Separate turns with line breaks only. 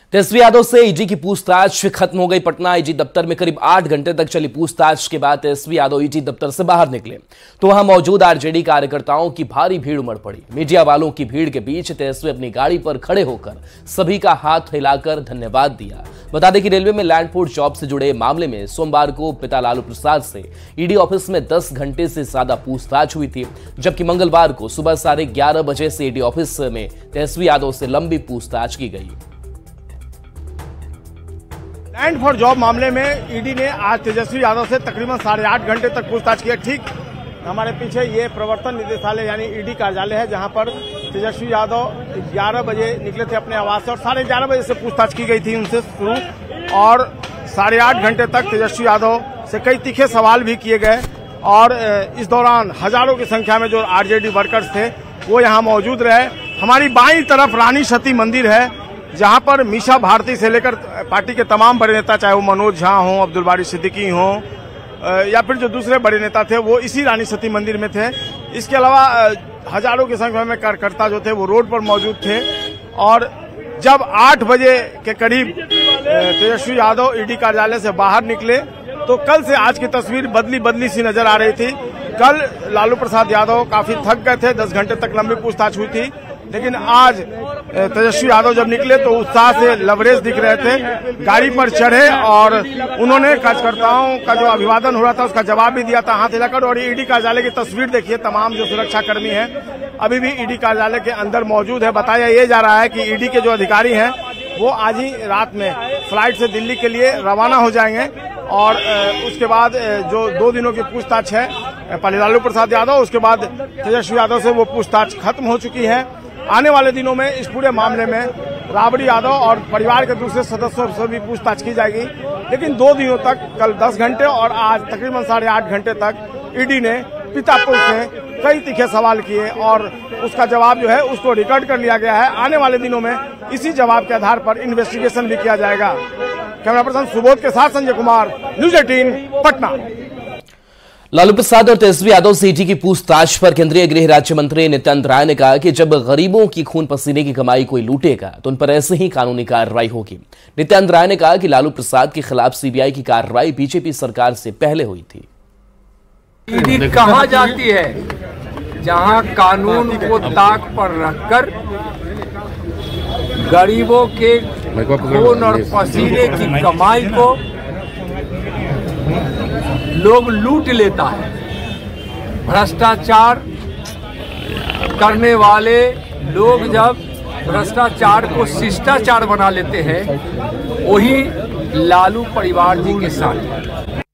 तेजस्वी यादव से ईडी की पूछताछ खत्म हो गई। पटना ईडी दफ्तर में करीब 8 घंटे तक चली पूछताछ के बाद तेजस्वी यादव ईडी दफ्तर से बाहर निकले तो वहां मौजूद आरजेडी कार्यकर्ताओं की भारी भीड़ उमड़ पड़ी। मीडिया वालों की भीड़ के बीच तेजस्वी अपनी गाड़ी पर खड़े होकर सभी का हाथ हिलाकर धन्यवाद दिया। बता दें कि रेलवे में लैंड पोर्ट जॉब से जुड़े मामले में सोमवार को पिता लालू प्रसाद से ईडी ऑफिस में 10 घंटे से ज्यादा पूछताछ हुई थी, जबकि मंगलवार को सुबह 11:30 बजे से ईडी ऑफिस में तेजस्वी यादव से लंबी पूछताछ की गई।
लैंड फॉर जॉब मामले में ईडी ने आज तेजस्वी यादव से तकरीबन 8.5 घंटे तक पूछताछ की। ठीक हमारे पीछे ये प्रवर्तन निदेशालय यानी ईडी कार्यालय है, जहां पर तेजस्वी यादव 11 बजे निकले थे अपने आवास से और 11:30 बजे से पूछताछ की गई थी उनसे शुरू, और 8.5 घंटे तक तेजस्वी यादव से कई तीखे सवाल भी किए गए। और इस दौरान हजारों की संख्या में जो आरजेडी वर्कर्स थे वो यहाँ मौजूद रहे। हमारी बाईं तरफ रानी सती मंदिर है, जहां पर मीसा भारती से लेकर पार्टी के तमाम बड़े नेता, चाहे वो मनोज झा हो, अब्दुल बारी सिद्दीकी हो या फिर जो दूसरे बड़े नेता थे, वो इसी रानी सती मंदिर में थे। इसके अलावा हजारों की संख्या में कार्यकर्ता जो थे वो रोड पर मौजूद थे। और जब 8 बजे के करीब तेजस्वी यादव ईडी कार्यालय से बाहर निकले तो कल से आज की तस्वीर बदली सी नजर आ रही थी। कल लालू प्रसाद यादव काफी थक गए थे, 10 घंटे तक लंबी पूछताछ हुई थी, लेकिन आज तेजस्वी यादव जब निकले तो उत्साह से लवरेज दिख रहे थे। गाड़ी पर चढ़े और उन्होंने कार्यकर्ताओं का जो अभिवादन हो रहा था उसका जवाब भी दिया था हाथ हिलाकर। और ईडी कार्यालय की तस्वीर देखिए, तमाम जो सुरक्षाकर्मी हैं अभी भी ईडी कार्यालय के अंदर मौजूद है। बताया ये जा रहा है कि ईडी के जो अधिकारी हैं वो आज ही रात में फ्लाइट से दिल्ली के लिए रवाना हो जाएंगे और उसके बाद जो 2 दिनों की पूछताछ है, पहले लालू प्रसाद यादव, उसके बाद तेजस्वी यादव से वो पूछताछ खत्म हो चुकी है। आने वाले दिनों में इस पूरे मामले में राबड़ी यादव और परिवार के दूसरे सदस्यों से भी पूछताछ की जाएगी। लेकिन 2 दिनों तक, कल 10 घंटे और आज तकरीबन 8.5 घंटे तक ईडी ने पिता पुत्र से कई तीखे सवाल किए और उसका जवाब जो है उसको रिकॉर्ड कर लिया गया है। आने वाले दिनों में इसी जवाब के आधार पर इन्वेस्टिगेशन भी किया जाएगा। कैमरा पर्सन सुबोध के साथ संजय कुमार, न्यूज़ 18 पटना।
लालू प्रसाद और तेजस्वी यादव से ईडी की पूछताछ पर केंद्रीय गृह राज्य मंत्री नित्यानंद राय ने कहा कि जब गरीबों की खून पसीने की कमाई कोई लूटेगा तो उन पर ऐसे ही कानूनी कार्रवाई होगी। नित्यानंद राय ने कहा कि लालू प्रसाद के खिलाफ सीबीआई की कार्रवाई बीजेपी सरकार से पहले हुई थी।
ईडी कहां जाती है जहां कानून को ताक पर रखकर गरीबों के खून और पसीने की कमाई को लोग लूट लेता है। भ्रष्टाचार करने वाले लोग जब भ्रष्टाचार को शिष्टाचार बना लेते हैं, वही लालू परिवार जी के साथ है।